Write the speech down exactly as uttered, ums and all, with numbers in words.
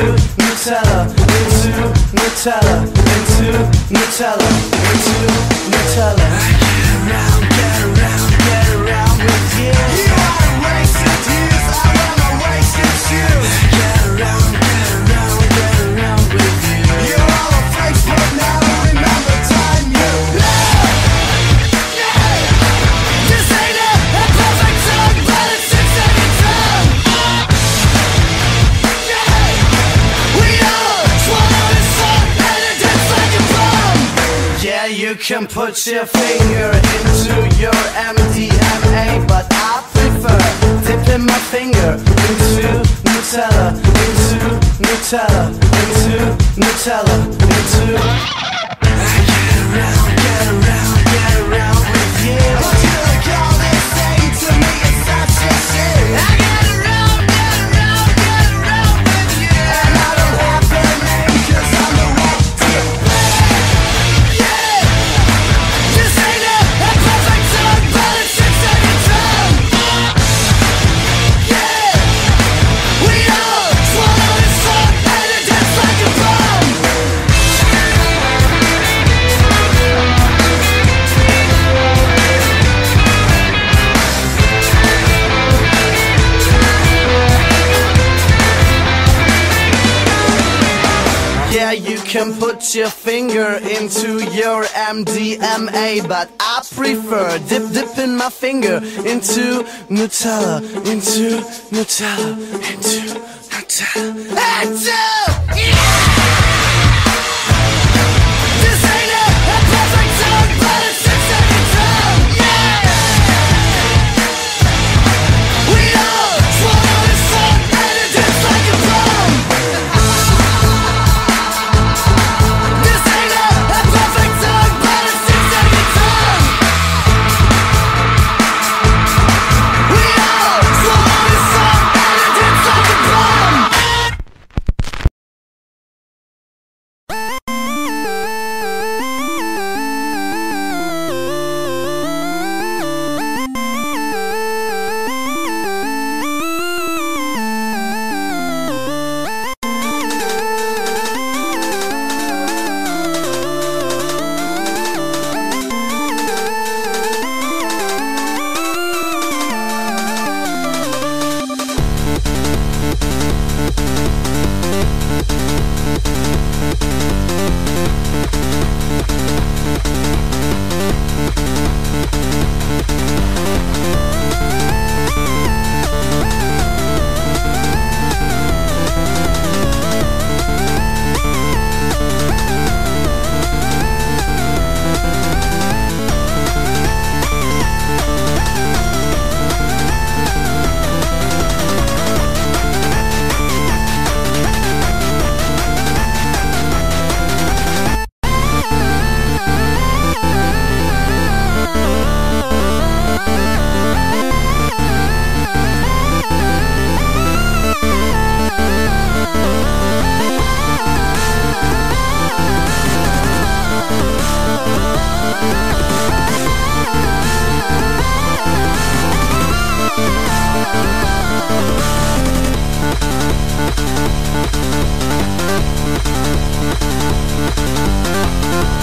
Nutella, into Nutella, into Nutella, into Nutella. Get around, get around, get around with you. You are wasted years, I wanna wasted shoes. Get around, get around, get around with you. You're all a Facebook now, remember time you love. Yeah, this ain't a, a perfect song, but it's six every time. Yeah, we all swallow this song and it hits like a bomb. Yeah, you can put your finger into your M D M A, but I prefer dipping my finger into Nutella, into Nutella, into Nutella, into. Get around, get around, get around with you. What you call this thing to me? It's such a shit. I get around, get around, get around with you. And I don't have a name 'cause I'm the right to play. Yeah, this ain't a, a perfect song, but it's six every time. Yeah, we all swallow this song and it hits like a bomb. Yeah, you can put your finger into your M D M A, but I prefer dip dipping my finger into Nutella, into Nutella, into Nutella, into. Yeah! This ain't a, a perfect song, but it's six every time. Yeah! We all swallow this song and it hits like a bomb. This ain't a, a perfect song, but it's six every time. We all swallow this song and it hits like a bomb. We'll be right back.